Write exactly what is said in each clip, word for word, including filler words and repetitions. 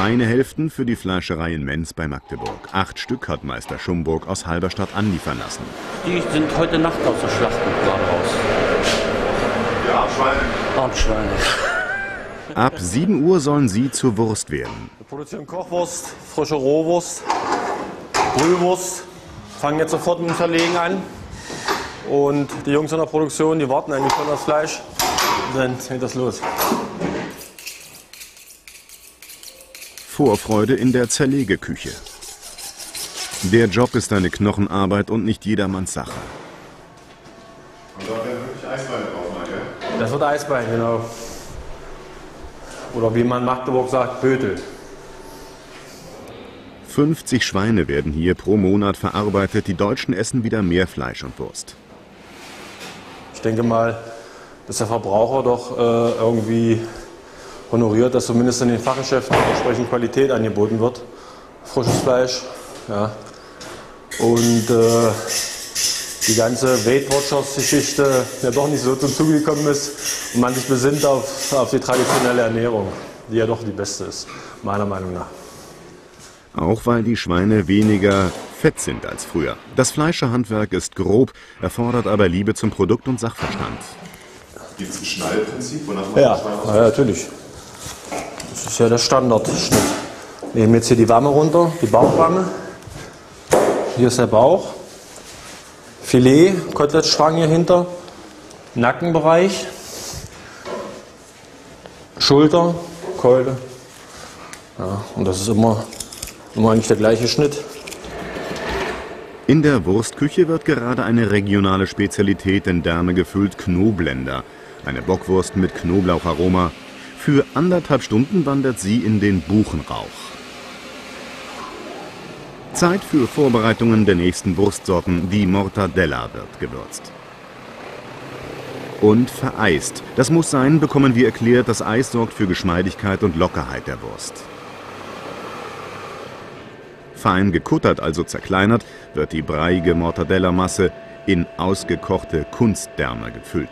Schweinehälften für die Fleischerei in Menz bei Magdeburg. Acht Stück hat Meister Schumburg aus Halberstadt anliefern lassen. Die sind heute Nacht aus der Schlachten gerade raus. Ja, Schweine. Abschweine. Ab sieben Uhr sollen sie zur Wurst werden. Wir produzieren Kochwurst, frische Rohwurst, Brühwurst. Fangen jetzt sofort mit dem Zerlegen an. Und die Jungs in der Produktion, die warten eigentlich schon das Fleisch. Dann geht das los. Vorfreude in der Zerlegeküche. Der Job ist eine Knochenarbeit und nicht jedermanns Sache. Und da werden wirklich Eisbeine drauf, mal, gell? Das wird Eisbein, genau. Oder wie man in Magdeburg sagt, Bötel. fünfzig Schweine werden hier pro Monat verarbeitet. Die Deutschen essen wieder mehr Fleisch und Wurst. Ich denke mal, dass der Verbraucher doch äh, irgendwie honoriert, dass zumindest in den Fachgeschäften entsprechend Qualität angeboten wird. Frisches Fleisch, ja. Und äh, die ganze Weight Watchers-Geschichte ja doch nicht so zum Zuge gekommen ist und man sich besinnt auf, auf die traditionelle Ernährung, die ja doch die beste ist, meiner Meinung nach. Auch weil die Schweine weniger fett sind als früher. Das Fleischerhandwerk ist grob, erfordert aber Liebe zum Produkt und Sachverstand. Gibt es ein Schneideprinzip, wonach man Ja, das Schwein ja, natürlich. Das ist ja der Standardschnitt. Wir nehmen jetzt hier die Wamme runter, die Bauchwamme. Hier ist der Bauch. Filet, Kotelettstrang hier hinter. Nackenbereich. Schulter, Keule. Ja, und das ist immer, immer eigentlich der gleiche Schnitt. In der Wurstküche wird gerade eine regionale Spezialität in Därme gefüllt, Knoblender. Eine Bockwurst mit Knoblaucharoma. Für anderthalb Stunden wandert sie in den Buchenrauch. Zeit für Vorbereitungen der nächsten Wurstsorten. Die Mortadella wird gewürzt. Und vereist. Das muss sein, bekommen wir erklärt. Das Eis sorgt für Geschmeidigkeit und Lockerheit der Wurst. Fein gekuttert, also zerkleinert, wird die breiige Mortadella-Masse in ausgekochte Kunstdärme gefüllt.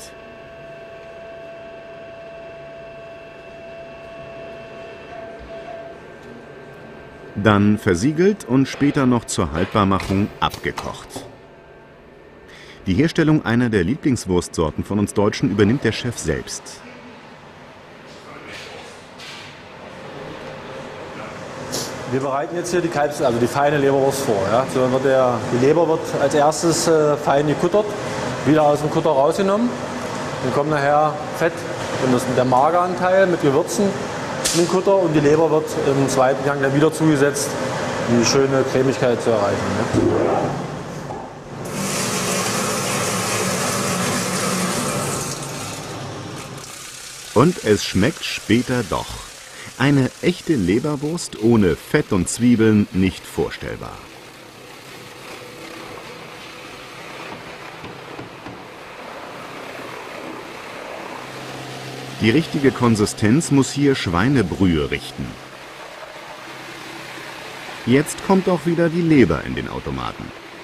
Dann versiegelt und später noch zur Haltbarmachung abgekocht. Die Herstellung einer der Lieblingswurstsorten von uns Deutschen übernimmt der Chef selbst. Wir bereiten jetzt hier die Kalbs-, also die feine Leberwurst vor. Ja. So wird der, die Leber wird als erstes äh, fein gekuttert, wieder aus dem Kutter rausgenommen. Dann kommt nachher Fett und das der Mageranteil mit Gewürzen in den Kutter und die Leber wird im zweiten Gang dann wieder zugesetzt, um die schöne Cremigkeit zu erreichen. Ne. Und es schmeckt später doch. Eine echte Leberwurst ohne Fett und Zwiebeln nicht vorstellbar. Die richtige Konsistenz muss hier Schweinebrühe richten. Jetzt kommt auch wieder die Leber in den Automaten.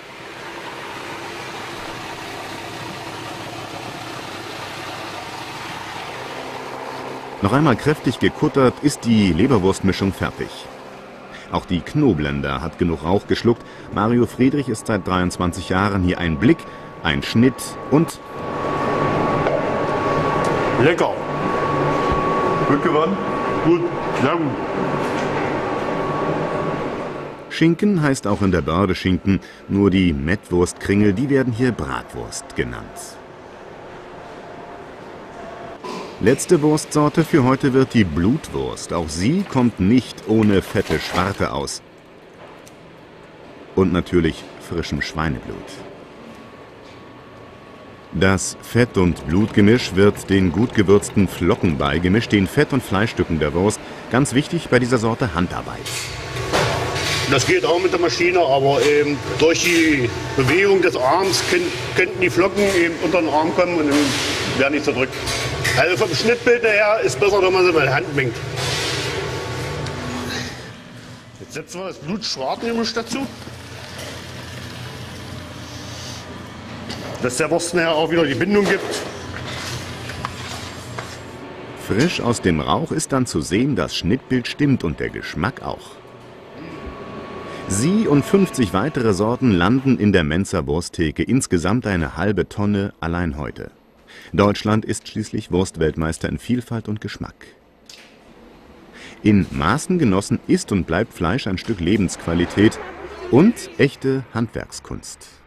Noch einmal kräftig gekuttert ist die Leberwurstmischung fertig. Auch die Knoblender hat genug Rauch geschluckt. Mario Friedrich ist seit dreiundzwanzig Jahren hier. Ein Blick, ein Schnitt und... Lecker. Gut gewonnen. Gut, sehr gut. Schinken heißt auch in der Börde Schinken. Nur die Mettwurstkringel, die werden hier Bratwurst genannt. Letzte Wurstsorte für heute wird die Blutwurst. Auch sie kommt nicht ohne fette Schwarte aus. Und natürlich frischem Schweineblut. Das Fett- und Blutgemisch wird den gut gewürzten Flocken beigemischt, den Fett- und Fleischstücken der Wurst. Ganz wichtig bei dieser Sorte Handarbeit. Das geht auch mit der Maschine, aber eben durch die Bewegung des Arms können, könnten die Flocken eben unter den Arm kommen und dann werden die zerdrückt. Also vom Schnittbild her ist besser, wenn man sie mit der Hand mengt. Jetzt setzen wir das Blutschwartengemisch dazu. Dass der Wurst nachher auch wieder die Bindung gibt. Frisch aus dem Rauch ist dann zu sehen, das Schnittbild stimmt und der Geschmack auch. Sie und fünfzig weitere Sorten landen in der Menzer Wursttheke, insgesamt eine halbe Tonne allein heute. Deutschland ist schließlich Wurstweltmeister in Vielfalt und Geschmack. In Maßen genossen ist und bleibt Fleisch ein Stück Lebensqualität und echte Handwerkskunst.